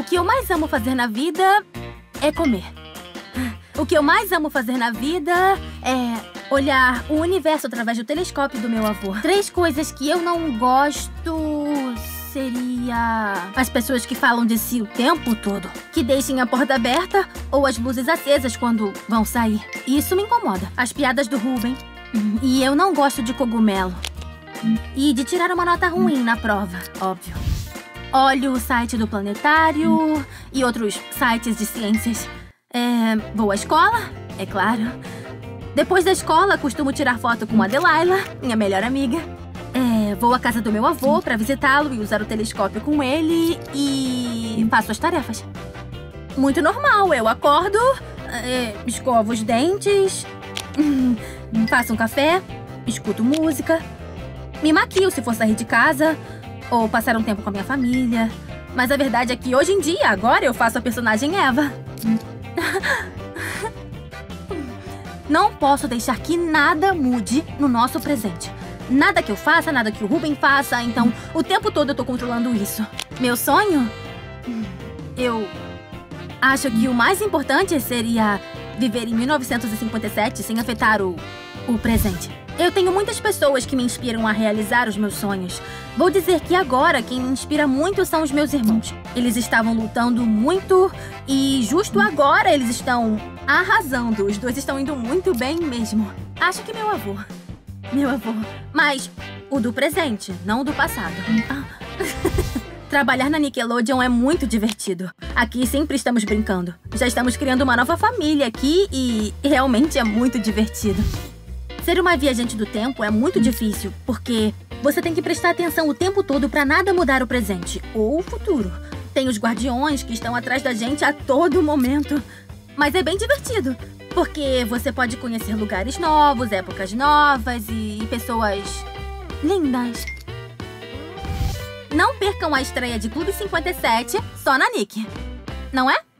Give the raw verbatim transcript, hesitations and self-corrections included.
que eu mais amo fazer na vida é comer. O que eu mais amo fazer na vida é olhar o universo através do telescópio do meu avô. Três coisas que eu não gosto seria as pessoas que falam de si o tempo todo, que deixem a porta aberta ou as luzes acesas quando vão sair. Isso me incomoda. As piadas do Ruben. E eu não gosto de cogumelo. E de tirar uma nota ruim na prova, óbvio. Olho o site do Planetário e outros sites de ciências. É, vou à escola, é claro. Depois da escola, costumo tirar foto com a Delilah, minha melhor amiga. É, vou à casa do meu avô pra visitá-lo e usar o telescópio com ele. E faço as tarefas. Muito normal, eu acordo, é, escovo os dentes, faço um café, escuto música, me maquio se for sair de casa ou passar um tempo com a minha família. Mas a verdade é que hoje em dia, agora, eu faço a personagem Eva. Não posso deixar que nada mude no nosso presente. Nada que eu faça, nada que o Ruben faça, então o tempo todo eu tô controlando isso. Meu sonho? Eu acho que o mais importante seria viver em mil novecentos e cinquenta e sete sem afetar o, o presente. Eu tenho muitas pessoas que me inspiram a realizar os meus sonhos. Vou dizer que agora quem me inspira muito são os meus irmãos. Eles estavam lutando muito e justo agora eles estão arrasando. Os dois estão indo muito bem mesmo. Acho que meu avô. Meu avô. Mas o do presente, não o do passado. Ah. Trabalhar na Nickelodeon é muito divertido. Aqui sempre estamos brincando. Já estamos criando uma nova família aqui e realmente é muito divertido. Ser uma viajante do tempo é muito difícil, porque você tem que prestar atenção o tempo todo pra nada mudar o presente ou o futuro. Tem os guardiões que estão atrás da gente a todo momento. Mas é bem divertido, porque você pode conhecer lugares novos, épocas novas e pessoas lindas. Não percam a estreia de Clube cinquenta e sete só na Nick, não é?